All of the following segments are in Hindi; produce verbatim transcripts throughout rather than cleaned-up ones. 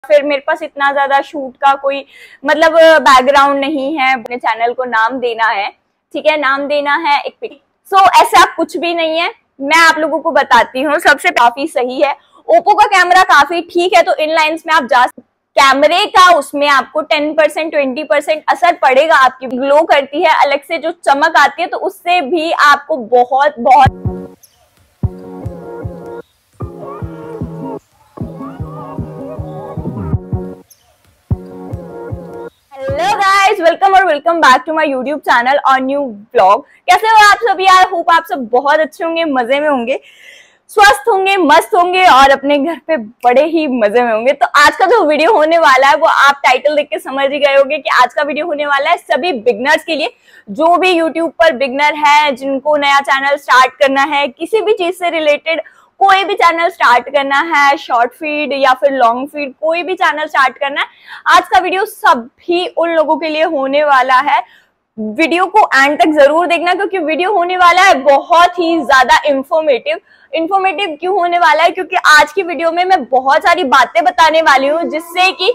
फिर मेरे पास इतना ज्यादा शूट का कोई मतलब बैकग्राउंड नहीं है, अपने चैनल को नाम देना है, ठीक है, नाम देना है एक पिक। सो so, ऐसा कुछ भी नहीं है, मैं आप लोगों को बताती हूँ। सबसे काफी सही है, ओप्पो का कैमरा काफी ठीक है, तो इन लाइंस में आप जा कैमरे का उसमें आपको टेन परसेंट ट्वेंटी परसेंट असर पड़ेगा, आपकी ग्लो करती है, अलग से जो चमक आती है, तो उससे भी आपको बहुत बहुत हेलो गाइस, वेलकम और welcome back to my YouTube channel और न्यू ब्लॉग। कैसे हो आप सब यार? होप आप सब बहुत अच्छे होंगे, मजे में होंगे, स्वस्थ होंगे, मस्त होंगे और अपने घर पे बड़े ही मजे में होंगे। तो आज का जो वीडियो होने वाला है वो आप टाइटल देख के समझ ही गए होंगे कि आज का वीडियो होने वाला है सभी बिगनर्स के लिए, जो भी यूट्यूब पर बिगनर है, जिनको नया चैनल स्टार्ट करना है, किसी भी चीज से रिलेटेड कोई भी चैनल स्टार्ट करना है, शॉर्ट फीड या फिर लॉन्ग फीड, कोई भी चैनल स्टार्ट करना है, आज का वीडियो सभी उन लोगों के लिए होने वाला है। वीडियो को एंड तक जरूर देखना, क्योंकि वीडियो होने वाला है बहुत ही ज्यादा इंफॉर्मेटिव। इंफॉर्मेटिव क्यों होने वाला है? क्योंकि आज की वीडियो में मैं बहुत सारी बातें बताने वाली हूँ, जिससे कि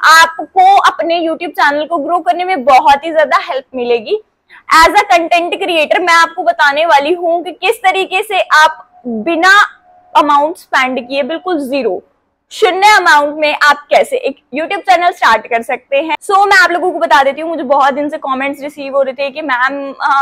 आपको अपने यूट्यूब चैनल को ग्रो करने में बहुत ही ज्यादा हेल्प मिलेगी। एज अ कंटेंट क्रिएटर मैं आपको बताने वाली हूँ कि किस तरीके से आप बिना अमाउंट स्पेंड किए, बिल्कुल जीरो, शून्य अमाउंट में आप कैसे एक YouTube चैनल स्टार्ट कर सकते हैं। सो so, मैं आप लोगों को बता देती हूँ, मुझे बहुत दिन से कमेंट्स रिसीव हो रहे थे कि मैम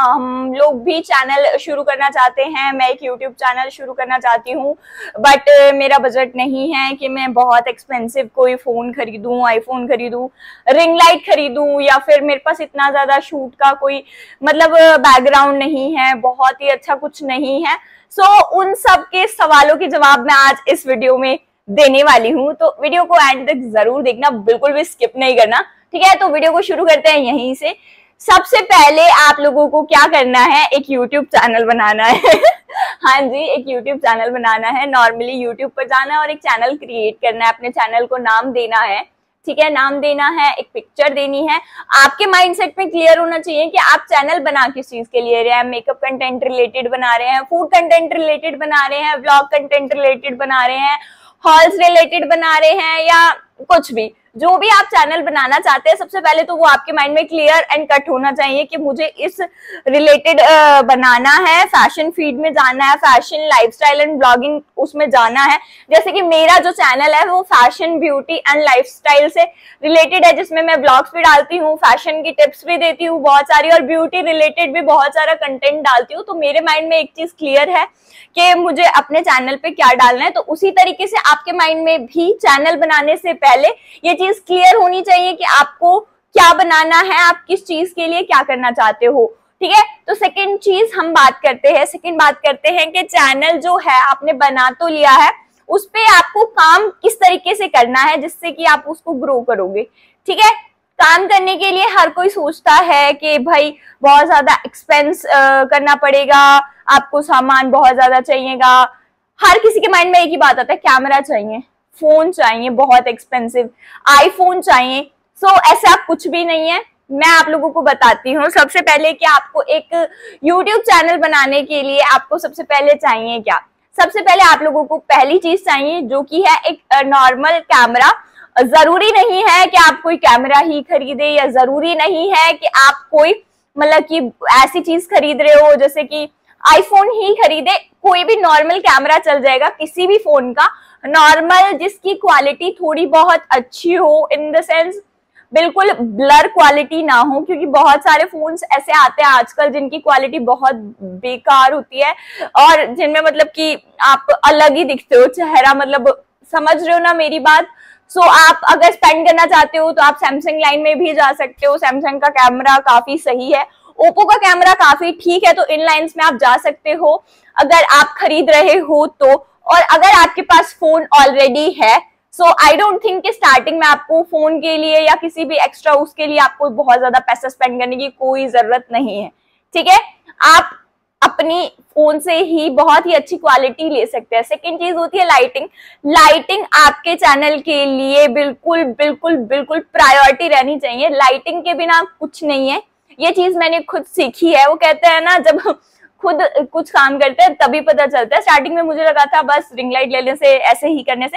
हम लोग भी चैनल शुरू करना चाहते हैं, मैं एक YouTube चैनल शुरू करना चाहती हूँ, बट मेरा बजट नहीं है कि मैं बहुत एक्सपेंसिव कोई फोन खरीदूं, आईफोन खरीदूं, रिंग लाइट खरीदूं, या फिर मेरे पास इतना ज्यादा शूट का कोई मतलब बैकग्राउंड नहीं है, बहुत ही अच्छा कुछ नहीं है। सो so, उन सब के सवालों के जवाब मैं आज इस वीडियो में देने वाली हूँ, तो वीडियो को एंड तक जरूर देखना, बिल्कुल भी स्किप नहीं करना, ठीक है। तो वीडियो को शुरू करते हैं यहीं से। सबसे पहले आप लोगों को क्या करना है, एक YouTube चैनल बनाना है हाँ जी, एक YouTube चैनल बनाना है। नॉर्मली YouTube पर जाना है और एक चैनल क्रिएट करना है, अपने चैनल को नाम देना है, ठीक है, नाम देना है, एक पिक्चर देनी है। आपके माइंडसेट में क्लियर होना चाहिए कि आप चैनल बना किस चीज के लिए रहे हैं। मेकअप कंटेंट रिलेटेड बना रहे हैं, फूड कंटेंट रिलेटेड बना रहे हैं, व्लॉग कंटेंट रिलेटेड बना रहे हैं, हॉल्स रिलेटेड बना रहे हैं, या कुछ भी, जो भी आप चैनल बनाना चाहते हैं, सबसे पहले तो वो आपके माइंड में क्लियर एंड कट होना चाहिए कि मुझे इस रिलेटेड बनाना है, फैशन फीड में जाना है, फैशन लाइफस्टाइल एंड ब्लॉगिंग उसमें जाना है। जैसे कि मेरा जो चैनल है वो फैशन ब्यूटी एंड लाइफस्टाइल से रिलेटेड है, जिसमें मैं ब्लॉग्स भी डालती हूँ, फैशन की टिप्स भी देती हूँ बहुत सारी, और ब्यूटी रिलेटेड भी बहुत सारा कंटेंट डालती हूँ। तो मेरे माइंड में एक चीज क्लियर है कि मुझे अपने चैनल पे क्या डालना है, तो उसी तरीके से आपके माइंड में भी चैनल बनाने से पहले ये चीज क्लियर होनी चाहिए कि आपको क्या बनाना है, आप किस चीज के लिए क्या करना चाहते हो, ठीक है। तो सेकंड चीज हम बात करते हैं, सेकंड बात करते हैं कि चैनल जो है आपने बना तो लिया है, उस पे आपको काम किस तरीके से करना है जिससे कि आप उसको ग्रो करोगे, ठीक है। काम करने के लिए हर कोई सोचता है कि भाई बहुत ज्यादा एक्सपेंस करना पड़ेगा, आपको सामान बहुत ज्यादा चाहिएगा। हर किसी के माइंड में एक ही बात आता है, कैमरा चाहिए, फोन चाहिए बहुत एक्सपेंसिव, आईफोन चाहिए। सो so, ऐसा कुछ भी नहीं है, मैं आप लोगों को बताती हूँ। सबसे पहले कि आपको एक यूट्यूब चैनल बनाने के लिए आपको सबसे पहले चाहिए क्या? सबसे पहले आप लोगों को पहली चीज चाहिए जो कि है एक नॉर्मल कैमरा। जरूरी नहीं है कि आप कोई कैमरा ही खरीदे, या जरूरी नहीं है कि आप कोई मतलब कि ऐसी चीज खरीद रहे हो जैसे कि आईफोन ही खरीदे, कोई भी नॉर्मल कैमरा चल जाएगा, किसी भी फोन का नॉर्मल, जिसकी क्वालिटी थोड़ी बहुत अच्छी हो, इन द सेंस बिल्कुल ब्लर क्वालिटी ना हो, क्योंकि बहुत सारे फोन्स ऐसे आते हैं आजकल जिनकी क्वालिटी बहुत बेकार होती है और जिनमें मतलब कि आप अलग ही दिखते हो, चेहरा, मतलब समझ रहे हो ना मेरी बात। सो so, आप अगर स्पेंड करना चाहते हो तो आप सैमसंग लाइन में भी जा सकते हो, सैमसंग का कैमरा काफी सही है, ओप्पो का कैमरा काफी ठीक है, तो इन लाइंस में आप जा सकते हो अगर आप खरीद रहे हो तो। और अगर आपके पास फोन ऑलरेडी है, सो आई डोंट थिंक कि स्टार्टिंग में आपको फोन के लिए या किसी भी एक्स्ट्रा उसके लिए आपको बहुत ज्यादा पैसा स्पेंड करने की कोई जरूरत नहीं है, ठीक है। आप अपनी फोन से ही बहुत ही अच्छी क्वालिटी ले सकते हैं। सेकंड चीज होती है लाइटिंग। लाइटिंग आपके चैनल के लिए बिल्कुल बिल्कुल बिल्कुल प्रायोरिटी रहनी चाहिए, लाइटिंग के बिना कुछ नहीं है। ये चीज मैंने खुद सीखी है। वो कहते हैं ना, जब खुद कुछ काम करते हैं तभी पता चलता है। स्टार्टिंग में मुझे लगा था बस रिंग लाइट लेने से, ऐसे ही करने से,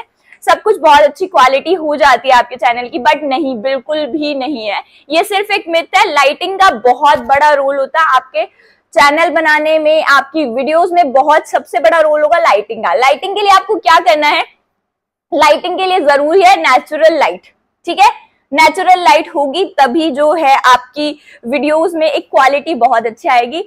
सब कुछ बहुत अच्छी क्वालिटी हो जाती है आपके चैनल की, बट नहीं, बिल्कुल भी नहीं है। ये सिर्फ एक मिथ है। लाइटिंग का बहुत बड़ा रोल होता है आपके चैनल बनाने में, आपकी वीडियोस में बहुत सबसे बड़ा रोल होगा लाइटिंग का। लाइटिंग के लिए आपको क्या करना है, लाइटिंग के लिए जरूरी है नेचुरल लाइट, ठीक है। नेचुरल लाइट होगी तभी जो है आपकी वीडियोस में एक क्वालिटी बहुत अच्छी आएगी।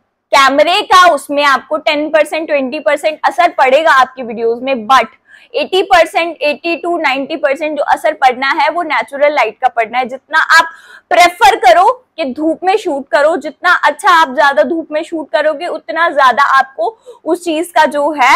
कैमरे का उसमें आपको टेन परसेंट ट्वेंटी परसेंट असर पड़ेगा आपकी वीडियोस में, but eighty percent eighty to ninety percent जो असर पड़ना है वो नेचुरल लाइट का पड़ना है। जितना आप प्रेफर करो कि धूप में शूट करो, जितना अच्छा आप ज्यादा धूप में शूट करोगे उतना ज्यादा आपको उस चीज का जो है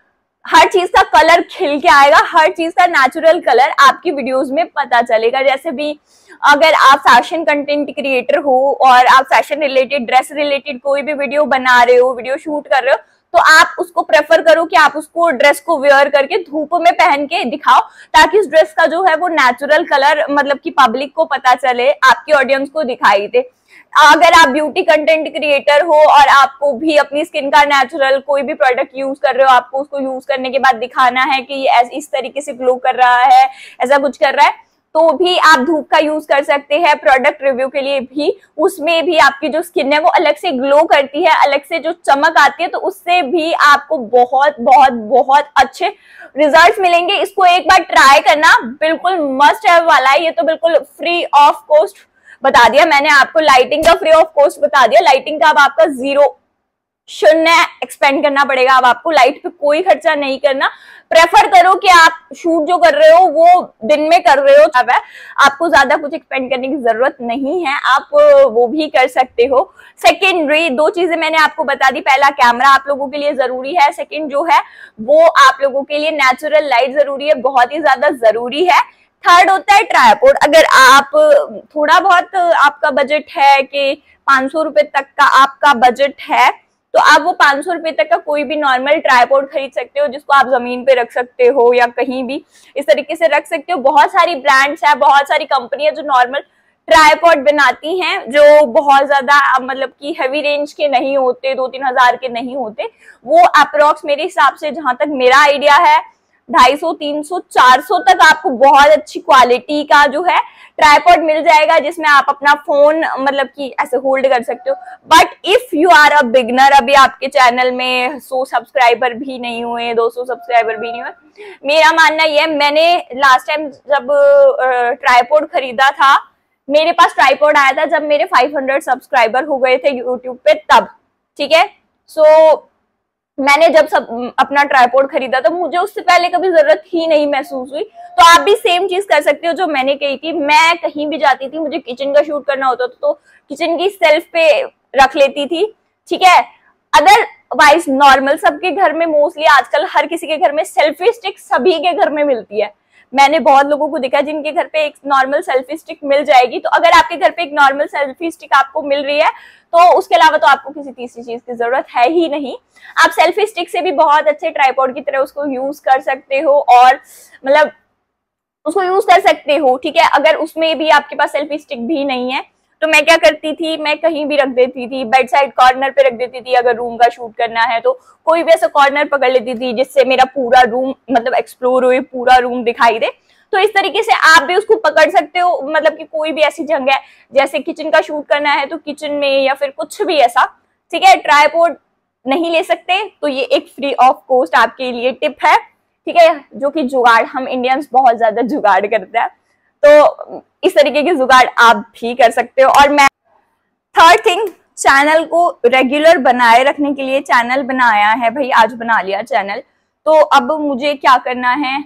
हर चीज का कलर खिल के आएगा, हर चीज का नेचुरल कलर आपकी वीडियोस में पता चलेगा। जैसे भी अगर आप फैशन कंटेंट क्रिएटर हो और आप फैशन रिलेटेड, ड्रेस रिलेटेड कोई भी वीडियो बना रहे हो, वीडियो शूट कर रहे हो, तो आप उसको प्रेफर करो कि आप उसको ड्रेस को वेयर करके धूप में पहन के दिखाओ, ताकि उस ड्रेस का जो है वो नेचुरल कलर मतलब कि पब्लिक को पता चले, आपकी ऑडियंस को दिखाई दे। अगर आप ब्यूटी कंटेंट क्रिएटर हो और आपको भी अपनी स्किन का नेचुरल कोई भी प्रोडक्ट यूज कर रहे हो, आपको उसको यूज करने के बाद दिखाना है कि ये इस तरीके से ग्लो कर रहा है, ऐसा कुछ कर रहा है, तो भी आप धूप का यूज कर सकते हैं। प्रोडक्ट रिव्यू के लिए भी उसमें भी आपकी जो स्किन है वो अलग से ग्लो करती है, अलग से जो चमक आती है, तो उससे भी आपको बहुत बहुत बहुत अच्छे रिजल्ट्स मिलेंगे। इसको एक बार ट्राई करना, बिल्कुल मस्ट हैव वाला है। ये तो बिल्कुल फ्री ऑफ कॉस्ट बता दिया मैंने आपको, लाइटिंग का फ्री ऑफ कॉस्ट बता दिया। लाइटिंग का अब आपका जीरो शून्य एक्सपेंड करना पड़ेगा, अब आपको लाइट पे कोई खर्चा नहीं करना। प्रेफर करो कि आप शूट जो कर रहे हो वो दिन में कर रहे हो, अब है आपको ज्यादा कुछ एक्सपेंड करने की जरूरत नहीं है, आप वो भी कर सकते हो। सेकेंडरी दो चीजें मैंने आपको बता दी, पहला कैमरा आप लोगों के लिए जरूरी है, सेकेंड जो है वो आप लोगों के लिए नेचुरल लाइट जरूरी है, बहुत ही ज्यादा जरूरी है। थर्ड होता है ट्राइपॉड। अगर आप थोड़ा बहुत आपका बजट है कि पांच सौ रुपए तक का आपका बजट है, तो आप वो पांच सौ रुपए तक का कोई भी नॉर्मल ट्राइपॉड खरीद सकते हो, जिसको आप जमीन पे रख सकते हो या कहीं भी इस तरीके से रख सकते हो। बहुत सारी ब्रांड्स है, बहुत सारी कंपनियां जो नॉर्मल ट्राइपॉड बनाती हैं, जो बहुत ज्यादा मतलब कि हैवी रेंज के नहीं होते, दो तीन हजार के नहीं होते। वो अप्रोक्स मेरे हिसाब से, जहां तक मेरा आइडिया है, ढाई सौ तीन सौ चार सौ तक आपको बहुत अच्छी क्वालिटी का जो है ट्राइपॉड मिल जाएगा, जिसमें आप अपना फोन मतलब कि ऐसे होल्ड कर सकते हो। But if you are a beginner, अभी आपके चैनल में सौ सब्सक्राइबर भी नहीं हुए, दो सौ सब्सक्राइबर भी नहीं हुए, मेरा मानना यह, मैंने लास्ट टाइम जब ट्राइपॉड खरीदा था, मेरे पास ट्राइपॉड आया था जब मेरे पाँच सौ सब्सक्राइबर हो गए थे यूट्यूब पे, तब, ठीक है। सो so, मैंने जब सब अपना ट्राइपॉड खरीदा तो मुझे उससे पहले कभी जरूरत ही नहीं महसूस हुई। तो आप भी सेम चीज कर सकते हो जो मैंने कही थी। मैं कहीं भी जाती थी, मुझे किचन का शूट करना होता था तो किचन की सेल्फ पे रख लेती थी, ठीक है। अदरवाइज नॉर्मल सबके घर में, मोस्टली आजकल हर किसी के घर में सेल्फी स्टिक सभी के घर में मिलती है। मैंने बहुत लोगों को देखा जिनके घर पे एक नॉर्मल सेल्फी स्टिक मिल जाएगी। तो अगर आपके घर पे एक नॉर्मल सेल्फी स्टिक आपको मिल रही है तो उसके अलावा तो आपको किसी तीसरी चीज की जरूरत है ही नहीं। आप सेल्फी स्टिक से भी बहुत अच्छे ट्राइपॉड की तरह उसको यूज कर सकते हो और मतलब उसको यूज कर सकते हो, ठीक है। अगर उसमें भी आपके पास सेल्फी स्टिक भी नहीं है तो मैं क्या करती थी, मैं कहीं भी रख देती थी, बेड साइड कॉर्नर पे रख देती थी। अगर रूम का शूट करना है तो कोई भी ऐसा कॉर्नर पकड़ लेती थी जिससे मेरा पूरा रूम मतलब एक्सप्लोर हुए, पूरा रूम दिखाई दे। तो इस तरीके से आप भी उसको पकड़ सकते हो, मतलब कि कोई भी ऐसी जगह है जैसे किचन का शूट करना है तो किचन में या फिर कुछ भी ऐसा, ठीक है। ट्राइपॉड नहीं ले सकते तो ये एक फ्री ऑफ कॉस्ट आपके लिए टिप है, ठीक है, जो कि जुगाड़, हम इंडियंस बहुत ज्यादा जुगाड़ करते हैं, तो इस तरीके के जुगाड़ आप भी कर सकते हो। और मैं थर्ड थिंग, चैनल को रेगुलर बनाए रखने के लिए, चैनल बनाया है भाई, आज बना लिया चैनल, तो अब मुझे क्या करना है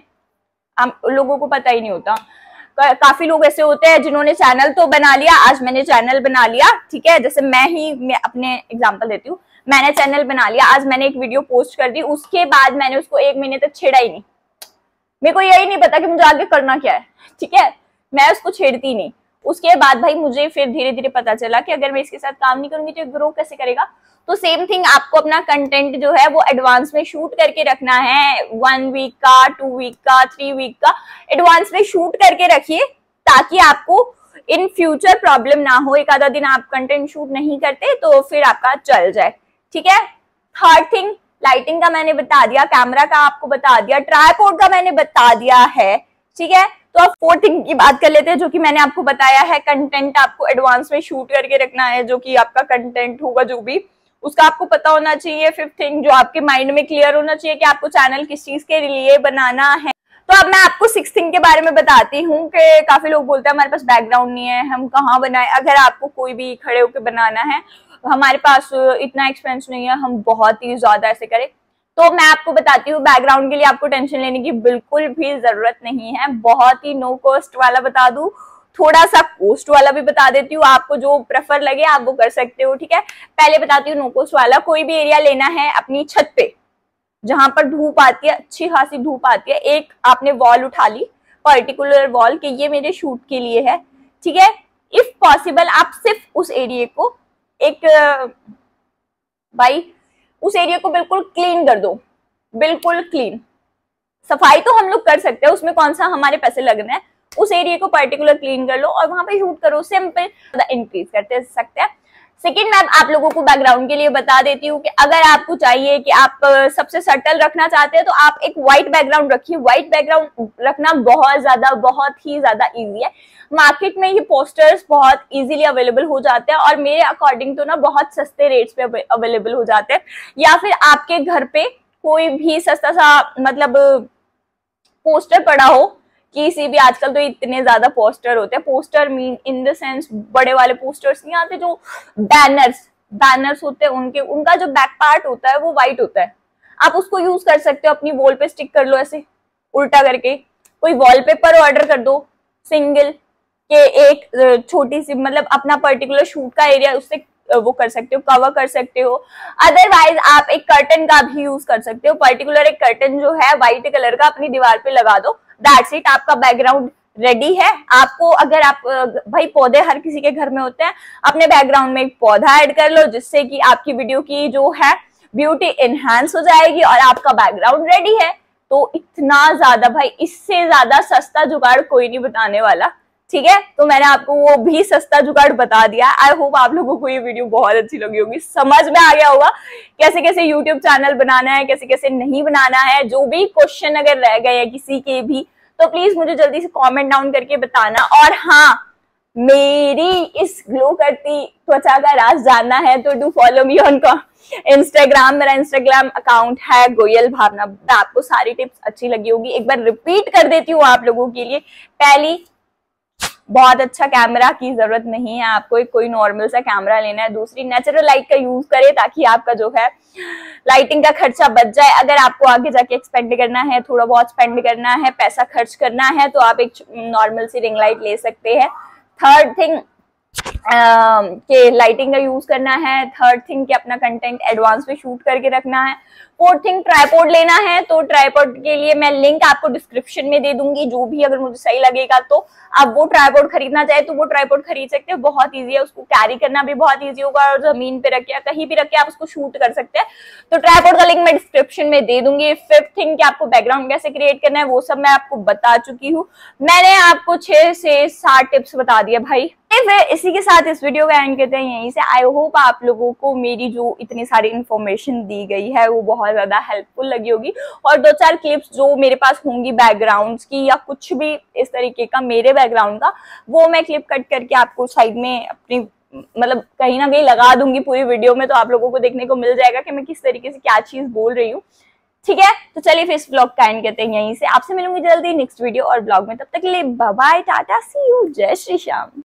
हम लोगों को पता ही नहीं होता। काफी लोग ऐसे होते हैं जिन्होंने चैनल तो बना लिया, आज मैंने चैनल बना लिया, ठीक है। जैसे मैं ही मैं अपने एग्जांपल देती हूँ, मैंने चैनल बना लिया, आज मैंने एक वीडियो पोस्ट कर दी, उसके बाद मैंने उसको एक महीने तक छेड़ा ही नहीं, मेरे को यही नहीं पता कि मुझे आगे करना क्या है, ठीक है, मैं उसको छेड़ती नहीं। उसके बाद भाई मुझे फिर धीरे धीरे पता चला कि अगर मैं इसके साथ काम नहीं करूंगी तो ग्रो कैसे करेगा। तो सेम थिंग, आपको अपना कंटेंट जो है वो एडवांस में शूट करके रखना है, वन वीक का, टू वीक का, थ्री वीक का एडवांस में शूट करके रखिए, ताकि आपको इन फ्यूचर प्रॉब्लम ना हो। एक आधा दिन आप कंटेंट शूट नहीं करते तो फिर आपका चल जाए, ठीक है। थर्ड थिंग, लाइटिंग का मैंने बता दिया, कैमरा का आपको बता दिया, ट्राइपॉड का मैंने बता दिया है, ठीक है। तो अब फोर्थ थिंग की बात कर लेते हैं, जो कि मैंने आपको बताया है, कंटेंट आपको एडवांस में शूट करके रखना है, जो कि आपका कंटेंट होगा जो भी, उसका आपको पता होना चाहिए। फिफ्थ थिंग जो आपके माइंड में क्लियर होना चाहिए कि आपको चैनल किस चीज के लिए बनाना है। तो अब मैं आपको सिक्स थिंग के बारे में बताती हूँ कि काफी लोग बोलते हैं हमारे पास बैकग्राउंड नहीं है, हम कहाँ बनाए। अगर आपको कोई भी खड़े होकर बनाना है, हमारे पास इतना एक्सपेंस नहीं है, हम बहुत ही ज्यादा ऐसे करें, तो मैं आपको बताती हूँ बैकग्राउंड के लिए आपको टेंशन लेने की बिल्कुल भी जरूरत नहीं है। बहुत ही नो कॉस्ट वाला बता दूं, थोड़ा सा कोस्ट वाला भी बता देती हूँ, आपको जो प्रेफर लगे आप वो कर सकते हो, ठीक है। पहले बताती हूँ नो कॉस्ट वाला। कोई भी एरिया लेना है अपनी छत पे जहां पर धूप आती है, अच्छी खासी धूप आती है, एक आपने वॉल उठा ली, पर्टिकुलर वॉल के ये मेरे शूट के लिए है, ठीक है। इफ पॉसिबल आप सिर्फ उस एरिया को एक भाई उस एरिया को बिल्कुल क्लीन कर दो, बिल्कुल क्लीन। सफाई तो हम लोग कर सकते हैं, उसमें कौन सा हमारे पैसे लग रहे हैं। उस एरिया को पर्टिकुलर क्लीन कर लो और वहां पे शूट करो, सिंपल। इंक्रीज करते सकते हैं। सेकेंड, मैं आप लोगों को बैकग्राउंड के लिए बता देती हूँ कि अगर आपको चाहिए कि आप सबसे सटल रखना चाहते हैं तो आप एक व्हाइट बैकग्राउंड रखिए। व्हाइट बैकग्राउंड रखना बहुत ज्यादा बहुत ही ज्यादा इजी है। मार्केट में ये पोस्टर्स बहुत इजीली अवेलेबल हो जाते हैं और मेरे अकॉर्डिंग तो ना बहुत सस्ते रेट्स पे अवेलेबल हो जाते हैं। या फिर आपके घर पे कोई भी सस्ता सा मतलब पोस्टर पड़ा हो, किसी भी, आजकल तो इतने ज्यादा पोस्टर होते हैं, poster mean in the sense बड़े वाले पोस्टर्स नहीं आते, जो बैनर्स बैनर्स होते हैं, उनके उनका जो बैक पार्ट होता है वो व्हाइट होता है। आप उसको यूज कर सकते हो, अपनी वॉल पे स्टिक कर लो ऐसे उल्टा करके। कोई वॉलपेपर ऑर्डर कर दो सिंगल के, एक छोटी सी मतलब अपना पर्टिकुलर शूट का एरिया उससे वो कर सकते हो, कवर कर सकते हो। अदरवाइज आप एक कर्टन का भी यूज कर सकते हो, पर्टिकुलर एक कर्टन जो है व्हाइट कलर का अपनी दीवार पे लगा दो, दैट्स इट, आपका बैकग्राउंड रेडी है। आपको अगर आप भाई पौधे हर किसी के घर में होते हैं, अपने बैकग्राउंड में एक पौधा ऐड कर लो, जिससे कि आपकी वीडियो की जो है ब्यूटी एनहांस हो जाएगी और आपका बैकग्राउंड रेडी है। तो इतना ज्यादा भाई, इससे ज्यादा सस्ता जुगाड़ कोई नहीं बताने वाला, ठीक है। तो मैंने आपको वो भी सस्ता जुगाड़ बता दिया। आई होप आप लोगों को ये वीडियो बहुत अच्छी लगी होगी, समझ में आ गया होगा कैसे कैसे यूट्यूब चैनल बनाना है, कैसे कैसे नहीं बनाना है। जो भी क्वेश्चन अगर रह गए हैं किसी के भी, तो प्लीज मुझे जल्दी से कमेंट डाउन करके बताना। और हाँ, मेरी इस ग्लो करती त्वचा का राज जानना है तो do follow me on Instagram. मेरा इंस्टाग्राम अकाउंट है गोयल भावना। आपको सारी टिप्स अच्छी लगी होगी, एक बार रिपीट कर देती हूँ आप लोगों के लिए। पहली, बहुत अच्छा कैमरा की जरूरत नहीं है आपको, एक कोई नॉर्मल सा कैमरा लेना है। दूसरी, नेचुरल लाइट का यूज करें ताकि आपका जो है लाइटिंग का खर्चा बच जाए। अगर आपको आगे जाके एक्सपेंड करना है, थोड़ा बहुत स्पेंड करना है, पैसा खर्च करना है, तो आप एक नॉर्मल सी रिंग लाइट ले सकते हैं। थर्ड थिंग के लाइटिंग का यूज करना है। थर्ड थिंग कि अपना कंटेंट एडवांस में शूट करके रखना है। फोर्थ थिंग, ट्राइपॉड लेना है, तो ट्राइपॉड के लिए मैं लिंक आपको डिस्क्रिप्शन में दे दूंगी। जो भी अगर मुझे सही लगेगा तो आप वो ट्राइपॉड खरीदना चाहे तो वो ट्राइपॉड खरीद सकते हैं। बहुत इजी है, उसको कैरी करना भी बहुत इजी होगा और जमीन पे रख के कहीं भी रख के आप उसको शूट कर सकते हैं। तो ट्राइपॉड का लिंक मैं डिस्क्रिप्शन में दे दूंगी। फिफ्थ थिंग कि आपको बैकग्राउंड कैसे क्रिएट करना है वो सब मैं आपको बता चुकी हूँ। मैंने आपको छह से सात टिप्स बता दिया भाई। फिर इसी के साथ इस वीडियो का एंड करते हैं यहीं से। आई होप आप लोगों को मेरी जो इतनी सारी इन्फॉर्मेशन दी गई है वो बहुत ज्यादा हेल्पफुल लगी होगी। और दो चार क्लिप्स जो मेरे पास होंगी बैकग्राउंड्स की या कुछ भी इस तरीके का मेरे बैकग्राउंड का, वो मैं क्लिप कट करके आपको साइड में अपनी मतलब कहीं ना कहीं लगा दूंगी पूरी वीडियो में, तो आप लोगों को देखने को मिल जाएगा कि मैं किस तरीके से क्या चीज बोल रही हूँ, ठीक है। तो चलिए फिर इस ब्लॉग का एंड करते हैं यहीं से। आपसे मिलूंगी जल्दी नेक्स्ट वीडियो और ब्लॉग में, तब तक के लिए बाय बाय, टाटा, सी यू, जय श्री श्याम।